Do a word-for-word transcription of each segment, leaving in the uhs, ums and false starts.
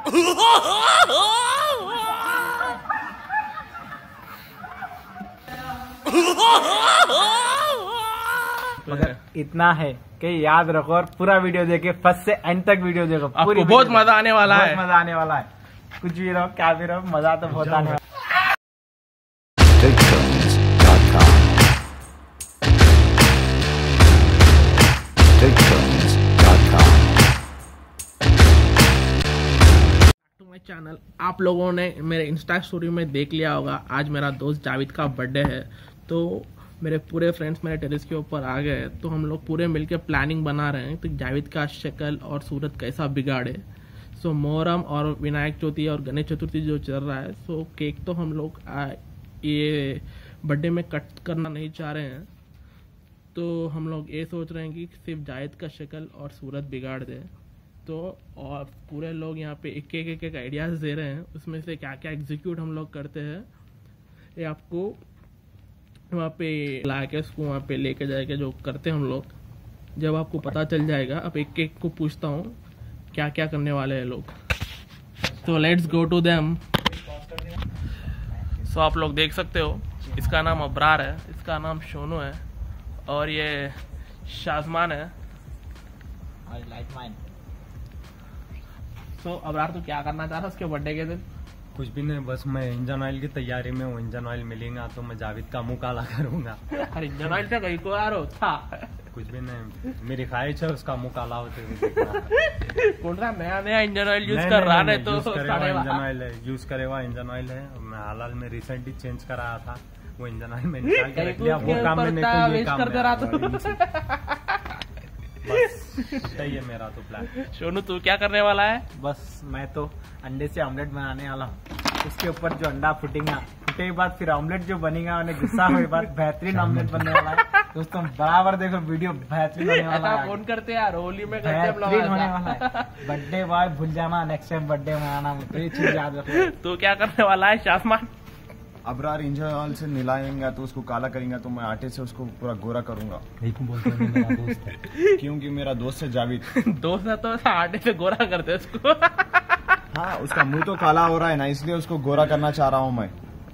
मगर इतना है कि याद रखो और पूरा वीडियो देखे, फर्स्ट से एंड तक वीडियो देखो। आपको बहुत मजा आने वाला है, मजा आने वाला है। कुछ भी रहो क्या भी रहो, मजा तो बहुत आने वाला है। चैनल आप लोगों ने मेरे इंस्टा स्टोरी में देख लिया होगा, आज मेरा दोस्त जावेद का बर्थडे है, तो मेरे पूरे फ्रेंड्स मेरे टेरेस के ऊपर आ गए, तो हम लोग पूरे मिलके प्लानिंग बना रहे हैं तो जावेद का शक्ल और सूरत कैसा बिगाड़े। सो मोहर्रम और विनायक चौथी और गणेश चतुर्थी जो चल रहा है, सो केक तो हम लोग ये बर्थडे में कट करना नहीं चाह रहे हैं, तो हम लोग ये सोच रहे हैं कि सिर्फ जावेद का शक्ल और सूरत बिगाड़ दे। तो और पूरे लोग यहाँ पे एक एक एक एक आइडियाज़ दे रहे हैं, उसमें से क्या क्या एग्जीक्यूट हम लोग करते हैं ये आपको वहाँ पे ला के उसको वहाँ पे लेके जाएगा जो करते हैं हम लोग, जब आपको पता चल जाएगा। अब एक एक को पूछता हूँ क्या क्या करने वाले हैं लोग, तो let's go to them. So आप लोग देख सकते हो, इसका नाम अबरार है, इसका नाम सोनू है और ये शाजमान है। तो so, अबरार तो क्या करना चाह रहा है उसके बर्थडे के दिन? कुछ भी नहीं, बस मैं इंजन ऑयल की तैयारी में हूँ। इंजन ऑयल मिलेगा तो मैं जावेद का मुंह काला करूंगा। अरे इंजन ऑयल से कहीं को यार था कुछ भी नहीं, मेरी ख्वाहिश है उसका मुंह काला होते हुए। कौन सा नया नया इंजन ऑयल यूज कर रहा है? तो इंजन ऑयल है, यूज करे हुआ इंजन ऑयल है। मैं हाल में रिसेंटली चेंज कराया था, वो इंजन ऑयल में निकाल के रख लिया। वो काम मैंने तो ये काम करते रहा तो सही है मेरा तो प्लान। सोनू तू क्या करने वाला है? बस मैं तो अंडे से ऑमलेट बनाने वाला हूँ, उसके ऊपर जो अंडा फूटेगा, फूटे के बाद फिर ऑमलेट जो बनेगा उन्हें गुस्सा हुए बाद बेहतरीन ऑमलेट बनने वाला है। दोस्तों बराबर देखो वीडियो, बेहतरीन होने वाला है। फोन करते यार, होली में बेहतरीन होने वाला है। बर्थडे बॉय भूल जाना, नेक्स्ट टाइम बर्थडे मनाना, तो ये चीज याद रखो। तू क्या करने वाला है शासमान? अबरार इंजन ऑयल से मिलाएंगा तो उसको काला करेंगे, तो मैं आटे से उसको पूरा गोरा करूंगा। मेरा दोस्त है क्योंकि मेरा दोस्त है जावेद। दोस्त है तो आटे से गोरा करते उसको। हाँ, उसका मुंह तो काला हो रहा है ना, इसलिए उसको गोरा करना चाह रहा हूँ मैं।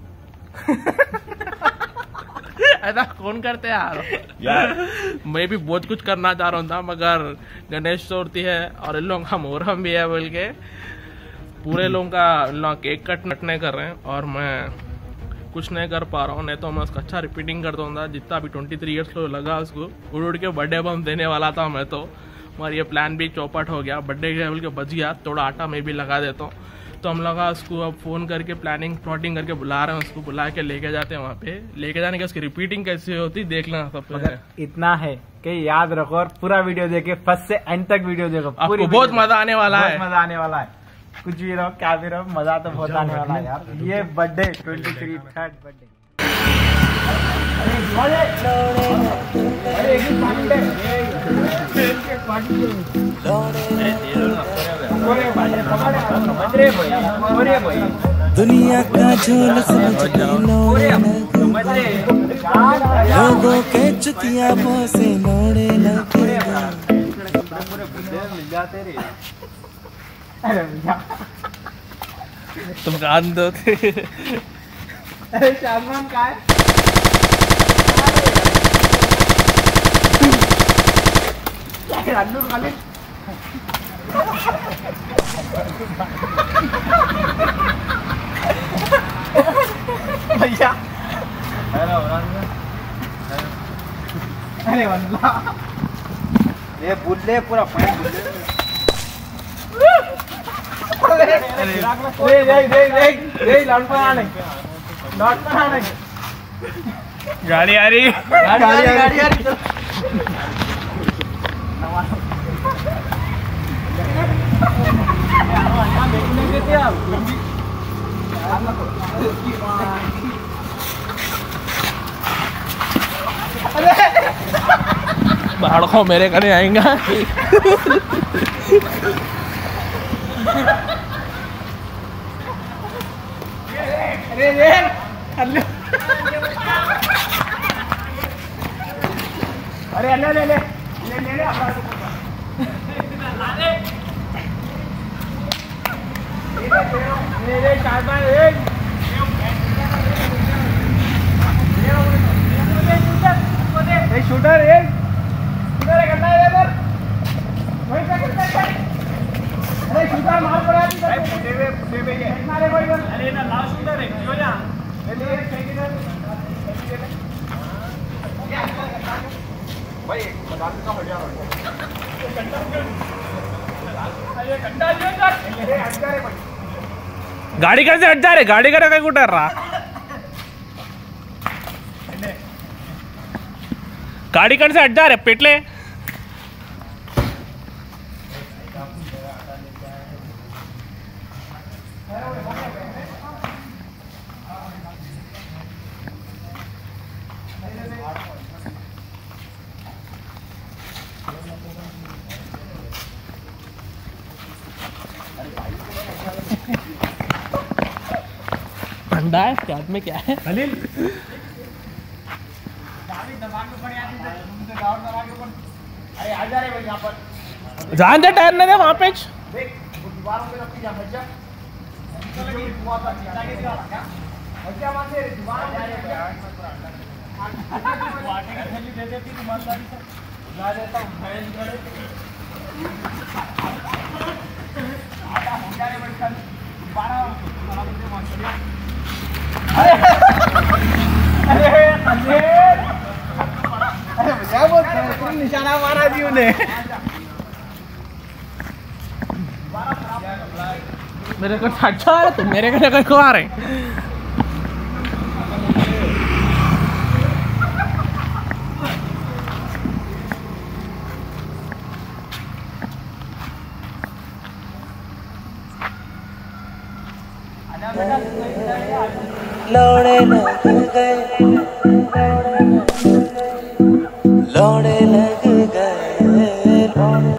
ऐसा कौन करते यार? यार मैं भी बहुत कुछ करना चाह रहा था, मगर गणेश चतुर्थी है और इन लोगों का मोहर्रम भी है बोल के पूरे लोगों का लोग केक कट नटने कर रहे हैं और मैं कुछ नहीं कर पा रहा हूँ। नहीं तो मैं उसका अच्छा रिपीटिंग कर दूंगा, जितना भी ट्वेंटी थ्री ईयर्स को लगा उसको उड़ उड़ के बर्थडे बम देने वाला था मैं तो, मगर ये प्लान भी चौपट हो गया। बर्थडे के लेवल के बच गया, थोड़ा आटा मैं भी लगा देता हूँ। तो हम लोग उसको अब फोन करके प्लानिंग प्लॉटिंग करके बुला रहे हैं, उसको बुला के लेके जाते हैं वहाँ पे। लेके जाने के उसकी रिपीटिंग कैसे होती देखना सब। इतना है कि याद रखो और पूरा वीडियो देखे, फर्स्ट से एंड तक वीडियो देखो। आपको बहुत मजा आने वाला है, मजा आने वाला है। कुछ भी रहो क्या भी रहो, मजा तो बहुत आने वाला है यार। ये birthday twenty three third birthday. दुनिया का झोल समझ लोगों के चुतिया से नोड़े लगे। तुम कान दो थे। अरे शाजमान का है? खाली भैया अरे वल्लाह ये बुल्ले पूरा फाइन बुल्ले। गाड़ी आ रही, गाड़ी आ रही, गाड़ी आ रही। बाहर को मेरे करने आएंगा। अरे ये अरे ले ले ले ले ले ले शूटर एक शूटर करना है इधर वहीं पे करना है। अरे शूटर मार पड़ा है फुटे पे फुटे पे ये मारे भाई अरे ना लास्ट शूटर है क्यों जा ले फेंक इधर भाई बात का हो जा रहा है कंडा जो कर ये हट जा रे भाई गाड़ी कैसे हट जा रे गाड़ी का काय कुठे रहा गाड़ी कौन से हट जा रहे पेटले ठंडा है क्या में क्या है खलील अरे आ जा रहे भाई यहाँ पर जान दे टायर न दे वहाँ पे देख दीवारों पे रखी जा भैया चलेगी हुआ था चिंता के दिया क्या भैया वहां से दीवार जा रहे हैं वाटी की थैली दे देती ईमानदारी से ला देता हूं फैन करे आधा हो जा रे भाई कल बारह बड़ा बजे मार अरे अरे अरे क्या बोलते हैं निशाना मारा जी उन्हें मेरे को अच्छा आ रहा तुम मेरे घर को आ रहे लौड़े लग गए लौड़े लग गए लौड़े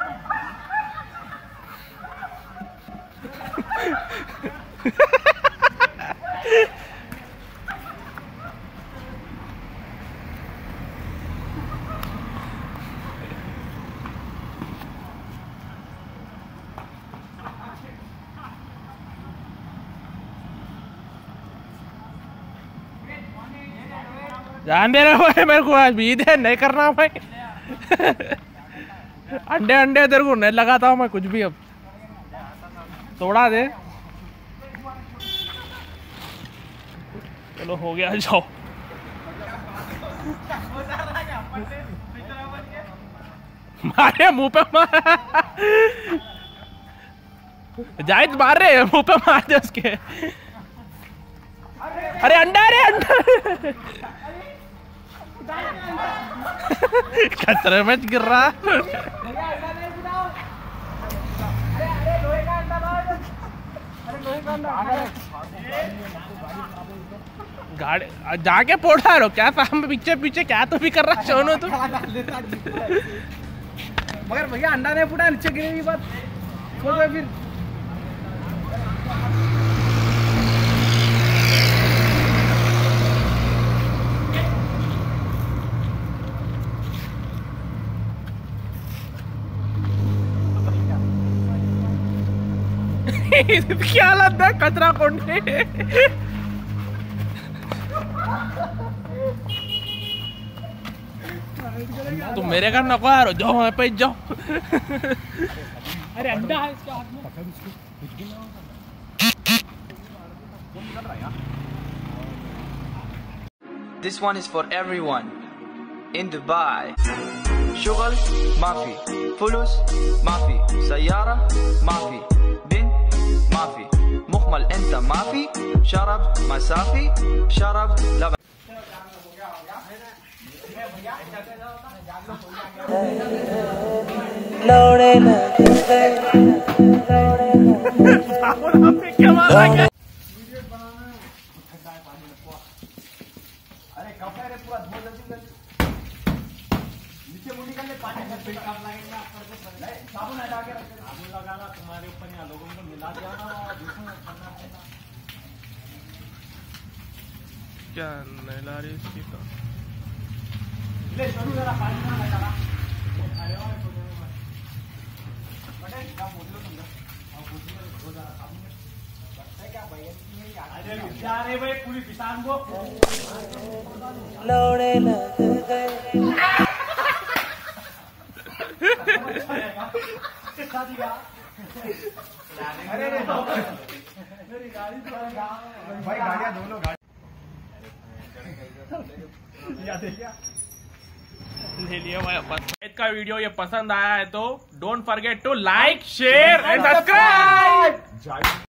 जान दे रहे हो मेरे को आज भी दे नहीं करना भाई अंडे अंडे तेरे को नहीं लगाता हूँ मैं कुछ भी अब तोड़ा दे चलो हो गया जाओ मारे मुंह पे मार जायद मार रहे मुंह पे मार दे उसके अरे अंडा रे अंडा खतरे में गिर रहा गाड़ी जाके पोड़ा रो क्या सामने पीछे पीछे क्या तो भी कर रहा सोनू तू मगर भैया अंडा नहीं फूटा नीचे गिरेगी बात फिर क्या हालत है कचरा कोंडे तुम मेरे घर नको यार जाओ वहां पे जाओ अरे अंडा है इसके हाथ में This one is for everyone in Dubai. شغل ما في, فلوس ما في, سيارة ما في, بنت ما في, مخمل انت ما في, شرب مسافي, شرب لبن. लौड़े लग गए लौड़े अरे कब है रे पूरा धो जल्दी जल्दी नीचे मुंह निकल ले पानी में फिर काम लगेगा साबुन हटा के रख साबुन लगाना तुम्हारे ऊपर या लोगों को मिला दिया ना दूसरा करना पड़ेगा क्या नहीं ला रही इसकी तो ले छोड़ू जरा पानी ना लगा अरे और छोड़ो बड़े काम बोल लो तुम और बोल लो हो जरा साबुन जा रहे भाई पूरी किसान को लौड़े लग गए भाई गाड़ियाँ दोनों गाड़ी ले लिया भाई अपन। का वीडियो ये पसंद आया है तो don't forget to like share and subscribe.